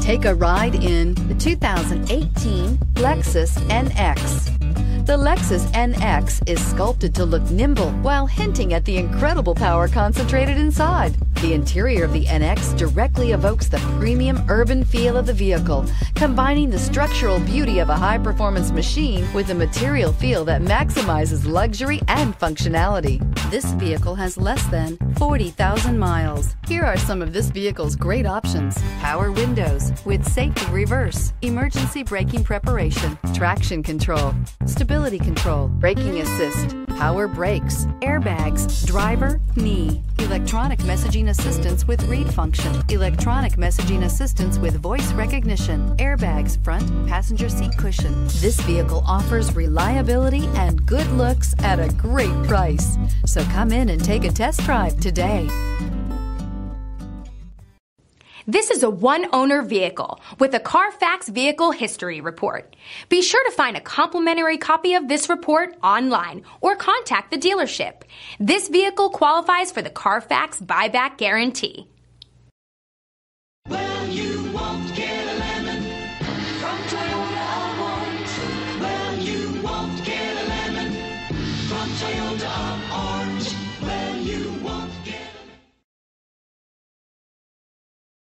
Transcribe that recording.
Take a ride in the 2018 Lexus NX. The Lexus NX is sculpted to look nimble while hinting at the incredible power concentrated inside. The interior of the NX directly evokes the premium urban feel of the vehicle, combining the structural beauty of a high-performance machine with a material feel that maximizes luxury and functionality. This vehicle has less than 40,000 miles. Here are some of this vehicle's great options: power windows with safety reverse, emergency braking preparation, traction control, stability control, braking assist, power brakes, airbags, driver, knee, electronic messaging assistance with read function, electronic messaging assistance with voice recognition, airbags, front passenger seat cushion. This vehicle offers reliability and good looks at a great price. So come in and take a test drive today. This is a one-owner vehicle with a Carfax Vehicle History Report. Be sure to find a complimentary copy of this report online or contact the dealership. This vehicle qualifies for the Carfax Buyback Guarantee.